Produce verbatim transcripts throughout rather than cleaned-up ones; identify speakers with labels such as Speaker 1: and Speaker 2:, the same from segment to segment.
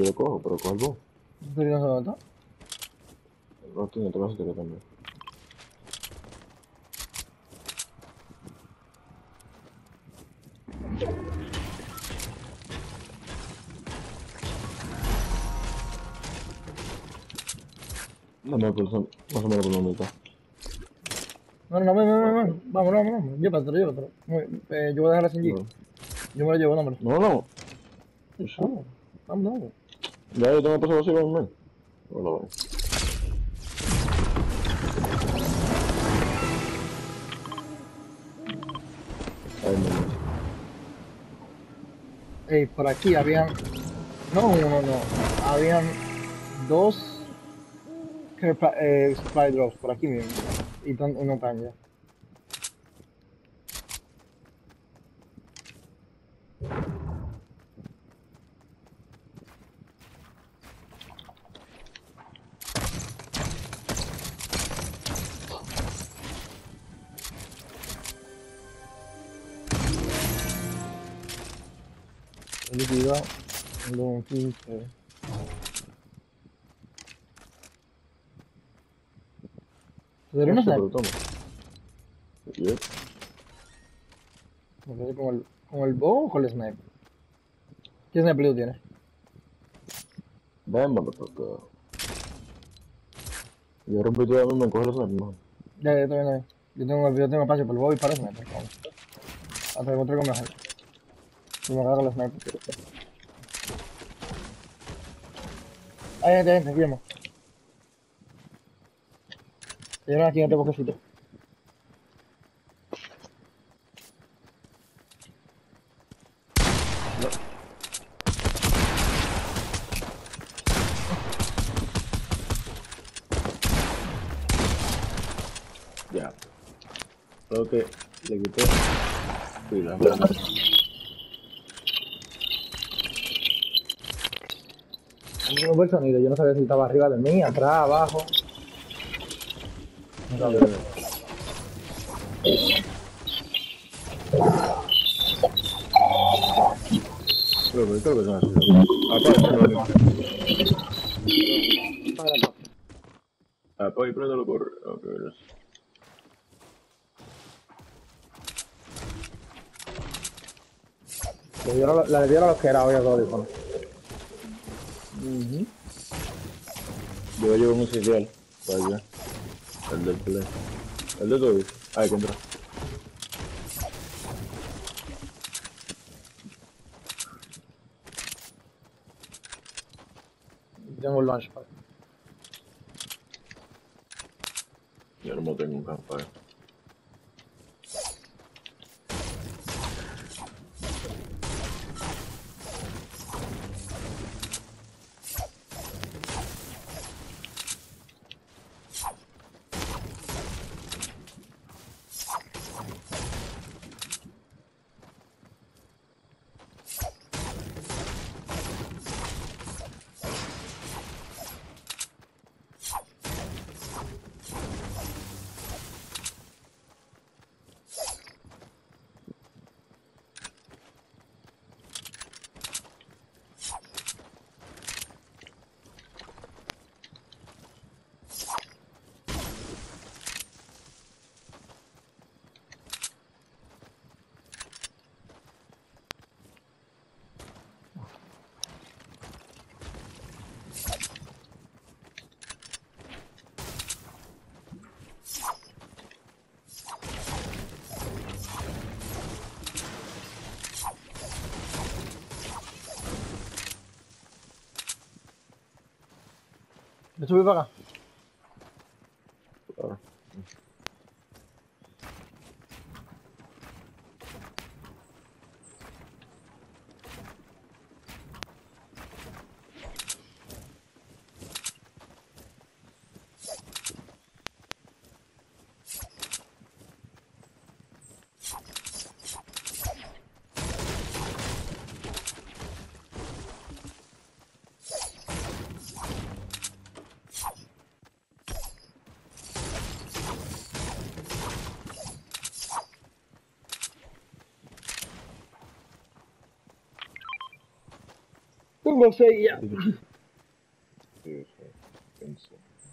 Speaker 1: Yo lo cojo, pero cojo el bow.
Speaker 2: ¿Pero no sé dónde está?
Speaker 1: No tiene otra cosa que también. No me acuerdo, más o menos por dónde está.
Speaker 2: No, no, no, no, no, no. Vamos, vamos, vamos. Llévatelo, llévatelo. Muy- Eh, yo voy a dejarla sin G.
Speaker 1: No,
Speaker 2: Yo me lo llevo, no, hombre.
Speaker 1: no. no. Eso.
Speaker 2: Vamos, vamos, vamos.
Speaker 1: Ya yo tengo pasado así, vamos, man. No lo veo. Ay, man.
Speaker 2: Ey, por aquí habían... No, uno, no. Habían dos care pa- eh, supply drops por aquí mismo. Y tan- uno tan ya. He liquidado. Tengo un quince. ¿Te daría
Speaker 1: No
Speaker 2: una
Speaker 1: sé,
Speaker 2: sniper?
Speaker 1: pero toma. Yep.
Speaker 2: Me quedé con el, con el bow o con el sniper. ¿Qué sniper tú tienes?
Speaker 1: Ven, motherfucker. Yo rompí todo el mundo, coge los armas.
Speaker 2: Ya, ya, todavía no. Yo tengo, yo tengo espacio para el bow y para el sniper. Vamos. Hasta que encontré con mejor. Si me agarro el sniper. Ahí, gente, gente, aquí vamos. Llegaron aquí en este bosquecito.
Speaker 1: Ya. Creo que le quité. Sí, la
Speaker 2: No veo el sonido, yo no sabía si estaba arriba de mí, atrás, abajo. No sabía.
Speaker 1: Creo que creo que son así. Aparte, no. Apaga y préndelo por. Ok, gracias.
Speaker 2: Le dieron, la le dieron a los que era hoy a todos los iconos.
Speaker 1: Uh-huh. Yo llevo un serial para allá. El del play. El de todo. Ah, que entra.
Speaker 2: Tengo un launchpad.
Speaker 1: Yo no tengo un campfire.
Speaker 2: ¿Me subí para acá?
Speaker 1: Claro.
Speaker 2: tengo seis ya.
Speaker 1: Sí, sí, pensé.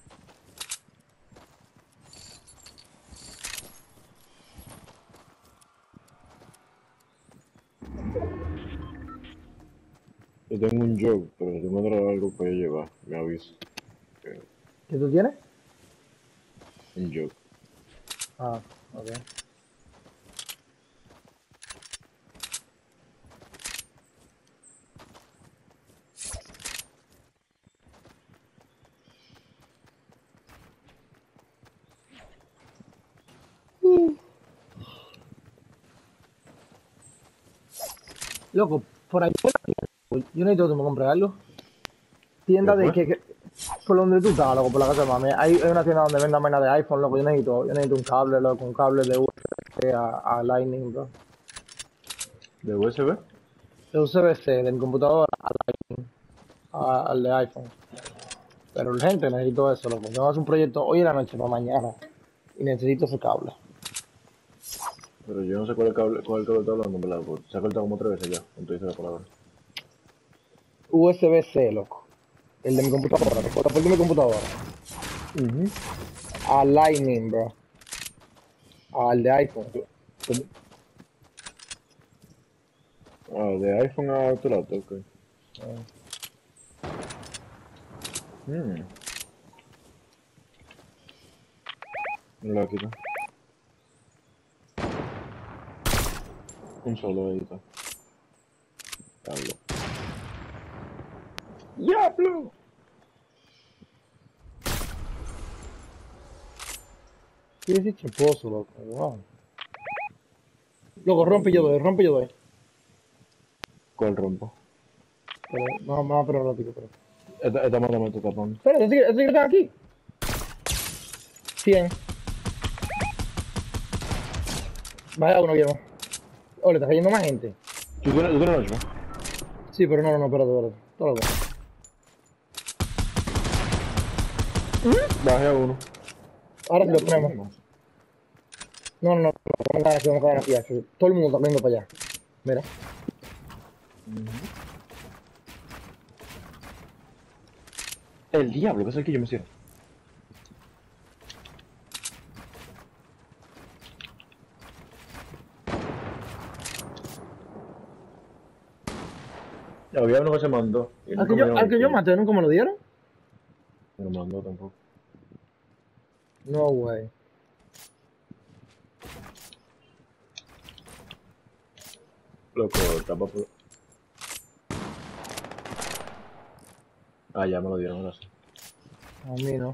Speaker 1: Yo tengo un job, pero si tú me traes algo para llevar, me avisa. Eh,
Speaker 2: ¿Qué tú tienes?
Speaker 1: Un job.
Speaker 2: Ah, ok. Loco, por ahí yo necesito que me compre algo.
Speaker 1: ¿Qué
Speaker 2: Tienda de
Speaker 1: fue?
Speaker 2: que, que por donde tú estás, loco, por la casa de mami. Hay, hay una tienda donde venden vaina de iPhone, loco. Yo necesito, yo necesito un cable, loco, un cable de U S B a, a Lightning, bro.
Speaker 1: ¿De U S B?
Speaker 2: De U S B-C, de mi computadora a Lightning, a- al de iPhone. Pero urgente, necesito eso, loco. Tengo que hacer un proyecto hoy en la noche para mañana. Y necesito ese cable.
Speaker 1: Pero yo no sé cuál es el cable, cuál es el cable está hablando, ¿verdad? Porque se ha cortado como tres veces ya, cuando dice la palabra.
Speaker 2: U S B-C, loco. El de mi computadora, te corta por de mi computadora.
Speaker 1: Mhm.
Speaker 2: A Lightning, bro. Al de iPhone.
Speaker 1: Ah, de iPhone a tu laptop, ok.
Speaker 2: Eh,
Speaker 1: Hmm. Me la quito. Un solo ahí está. Diablo. ¡Diablo!
Speaker 2: ¿Qué es ese cheposo, loco? Wow. Loco,
Speaker 1: No,
Speaker 2: rompe y yo doy,
Speaker 1: tío.
Speaker 2: rompe y yo doy.
Speaker 1: ¿Cuál rompo?
Speaker 2: Pero, no, más, pero rápido, pero.
Speaker 1: Esta, esta mano me está tapando.
Speaker 2: Espera, ese ese que está aquí. cien. Vaya uno, viejo. Ole, está cayendo más gente.
Speaker 1: ¿Tú tienes, tú tienes ocho?
Speaker 2: Sí, pero no, no, no, espérate, espérate. Todo loco.
Speaker 1: Bajé a uno.
Speaker 2: Ahora sí lo
Speaker 1: Diablo,
Speaker 2: ponemos.
Speaker 1: ¿cómo no?
Speaker 2: No, no, no, no, vamos a caer aquí, vamos a caer aquí. aquí. Todo el mundo está corriendo para allá. Mira.
Speaker 1: El diablo, que es el que yo me cierro. Había uno que se mandó. Y
Speaker 2: Al
Speaker 1: nunca
Speaker 2: que
Speaker 1: me
Speaker 2: yo,
Speaker 1: dieron
Speaker 2: al
Speaker 1: el
Speaker 2: que yo
Speaker 1: kill.
Speaker 2: maté, ¿nunca me lo dieron?
Speaker 1: Me lo mandó tampoco.
Speaker 2: No, güey.
Speaker 1: Loco, tapa por... Ah, ya me lo dieron, ahora sí.
Speaker 2: A mí no.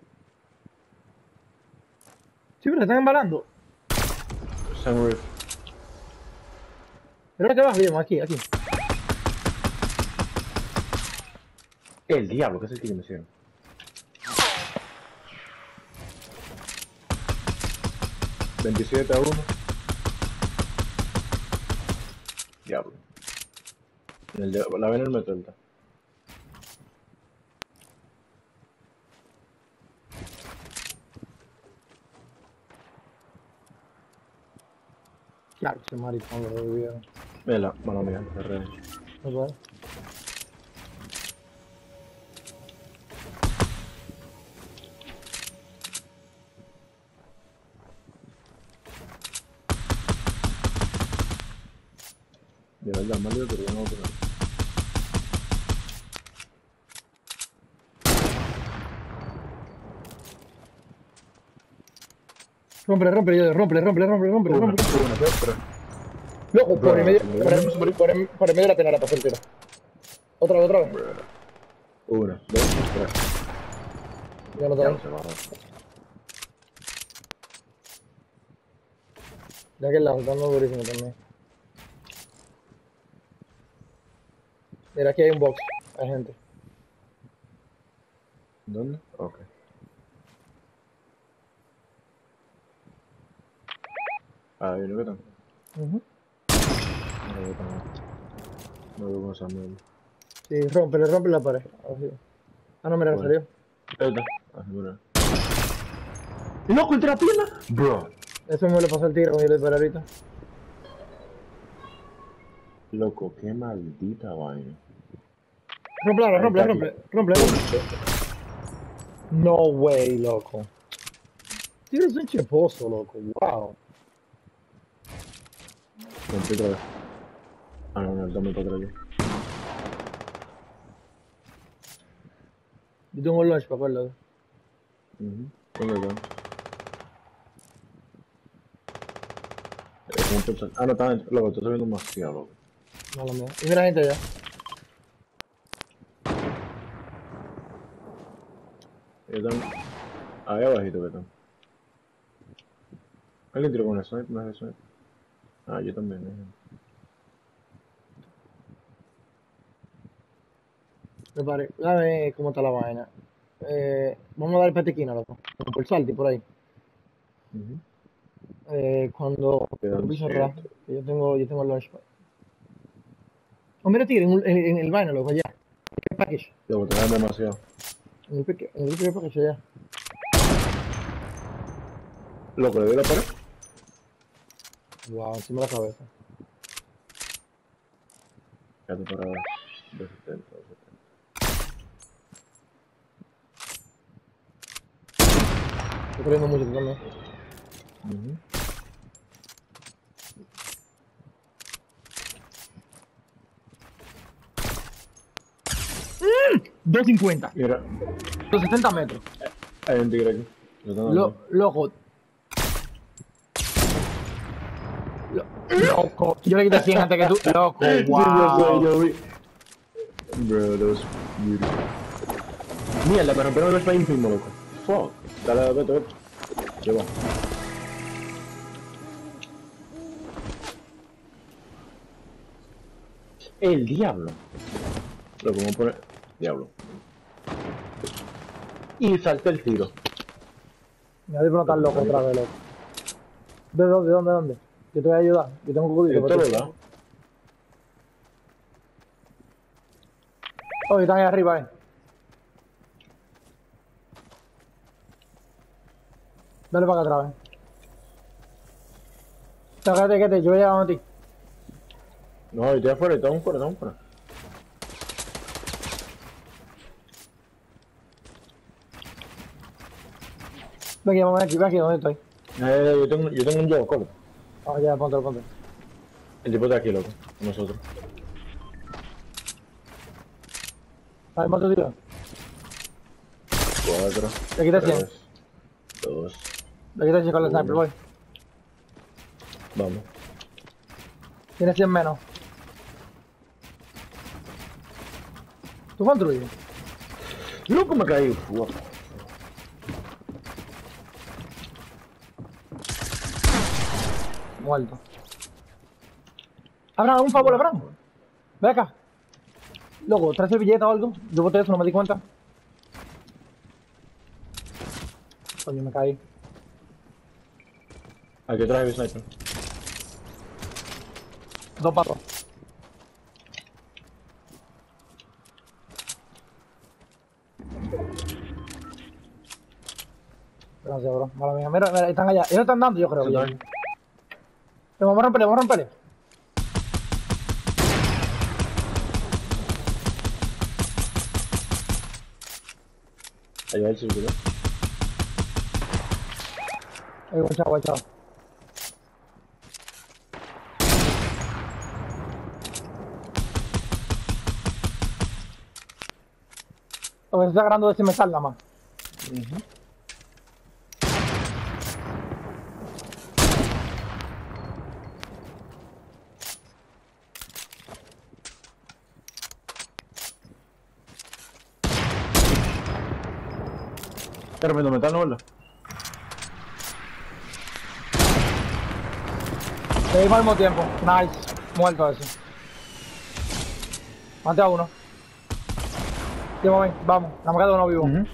Speaker 2: Sí, pero se están embalando.
Speaker 1: Sunroof.
Speaker 2: Pero ahora que vas, Guillermo, aquí, aquí.
Speaker 1: El diablo, que es el que yo me cierro. veintisiete a uno. Diablo. El de, la ven el metal.
Speaker 2: Claro, ese maricón lo revivieron.
Speaker 1: Mira, mano mía, se re.
Speaker 2: ¿No puede?
Speaker 1: De verdad, mal pero yo no lo tengo.
Speaker 2: Rómpele, rómpele, yo, rómpele, rómpele, rómpele, rómpele,
Speaker 1: Una,
Speaker 2: rómpele.
Speaker 1: una, dos, tres.
Speaker 2: Loco, por el
Speaker 1: Bruh,
Speaker 2: medio,
Speaker 1: ¿me
Speaker 2: por
Speaker 1: ven
Speaker 2: el,
Speaker 1: eso, marico?
Speaker 2: por el, por el medio de la penara para hacer tiro. Otra vez, otra vez.
Speaker 1: Bruh. Una, dos, tres.
Speaker 2: Ya lo
Speaker 1: Ya
Speaker 2: tengo.
Speaker 1: lo se va.
Speaker 2: De aquel lado, dando durísimo también. Mira, aquí hay un box. Hay gente.
Speaker 1: ¿Dónde? Ok. Ah, ¿y lo que están?
Speaker 2: Uh
Speaker 1: No lo veo tan mal. No lo veo con esa mierda.
Speaker 2: Sí, rómpele, rómpele la pared. Así. Ah, no, mira,
Speaker 1: ¿Cuál?
Speaker 2: salió.
Speaker 1: Esta. Ah, mira. ¡Loco, entre la pierna! Bro.
Speaker 2: Eso me le pasó al tiro cuando yo le disparé ahorita.
Speaker 1: Loco, qué maldita vaina.
Speaker 2: Romple, romple,
Speaker 1: Ahí está
Speaker 2: romple, romple, romple. No way, loco. Tienes un cheposo, loco. Wow.
Speaker 1: Rompí otra vez. Ah, no, no, él también para atrás.
Speaker 2: Yo tengo un lunch, para acuérdate.
Speaker 1: Uh ¿Dónde está? Es como un personaje. Ah, no, está dentro. Loco, estoy subiendo demasiado, loco.
Speaker 2: No, lo mío. Y mira gente allá.
Speaker 1: Ellos están ahí abajito que están. ¿Alguien tiró con el sniper? ¿No es el sniper? Ah, yo también. ¿eh?
Speaker 2: Me pare. Dame cómo está la vaina. Eh, vamos a dar petequina, loco. Como por salti, por ahí.
Speaker 1: Uh
Speaker 2: Eh, cuando
Speaker 1: Quedan
Speaker 2: piso atrás.
Speaker 1: siete.
Speaker 2: Yo tengo, yo tengo el lunch. Oh, mira, tigre, en, un- en, en el vaina, loco, allá. ¿Qué package?
Speaker 1: Loco, te dan demasiado.
Speaker 2: En el pequeño, en el pequeño package allá.
Speaker 1: Loco, le doy la pared.
Speaker 2: Wow, encima de la cabeza.
Speaker 1: Quédate para de setenta, de setenta.
Speaker 2: Estoy corriendo mucho, tú también.
Speaker 1: Uh
Speaker 2: doscientos cincuenta.
Speaker 1: Mira,
Speaker 2: doscientos setenta metros.
Speaker 1: hay un tigre aquí. Lo están
Speaker 2: Lo,
Speaker 1: dando.
Speaker 2: loco. Lo- loco. Yo le quité cien antes que tú. Loco,
Speaker 1: Sí, yo sé,
Speaker 2: wow.
Speaker 1: yo vi. Bro, that was beautiful. Mierda, me rompieron el space mismo, loco. Fuck. Dale, vete, vete. Lleva. El diablo. Lo que vamos a poner. Diablo. Y salta el tiro.
Speaker 2: Me voy a preguntar loco otra vez, loco. ¿De dónde, de dónde, de dónde? Yo te voy a ayudar. Yo tengo un cocodrilo.
Speaker 1: Esto lo da.
Speaker 2: Oh, están ahí arriba, eh. Dale para acá otra vez. Sácate, que te, yo voy a llegar a ti.
Speaker 1: No, estoy afuera, estamos fuera, estamos fuera.
Speaker 2: Ven aquí, ven aquí, ven aquí, ¿dónde estoy?
Speaker 1: Eh, yo tengo, yo tengo un yo, corre.
Speaker 2: Ah, ya, ponte, ponte.
Speaker 1: El tipo está aquí, loco. Con nosotros.
Speaker 2: A ver, monte, tío.
Speaker 1: Cuatro.
Speaker 2: Le quité cien.
Speaker 1: Tres. Dos.
Speaker 2: Le quité cien con el sniper, voy.
Speaker 1: Vamos.
Speaker 2: Tiene cien menos. ¿Tú construyes?
Speaker 1: Loco, me caí. Wow.
Speaker 2: Muerto. Abraham, un favor, Abraham. Ve acá. Loco, ¿traes servilleta o algo? Yo boté eso, no me di cuenta. Coño, me caí.
Speaker 1: Aquí traje el sniper.
Speaker 2: Dos patos. Gracias, bro. Mala mía. Mira, mira, están allá. Ellos están dando, yo creo. Ya.
Speaker 1: Están-
Speaker 2: Vamos a romperle, vamos a romperle.
Speaker 1: Allá el círculo.
Speaker 2: Ahí, buen chavo, buen chavo. Lo que se está agarrando de ese metal nada más.
Speaker 1: Uh Tremendo metal, ¿no, verdad?
Speaker 2: Seguimos al mismo tiempo. Nice. Muerto ese. Mate a uno. Llévame, vamos. Nada más queda uno vivo.
Speaker 1: Uh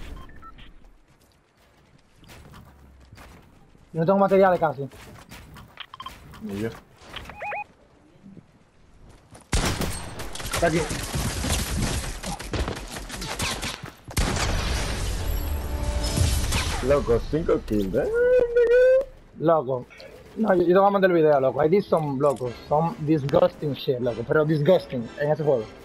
Speaker 2: Yo no tengo materiales casi.
Speaker 1: Y yo. Está aquí. Loco, cinco kills, eh.
Speaker 2: Loco. No, yo, yo te voy a mandar el video, loco. I did some, loco, some disgusting shit, loco. Pero disgusting en ese juego.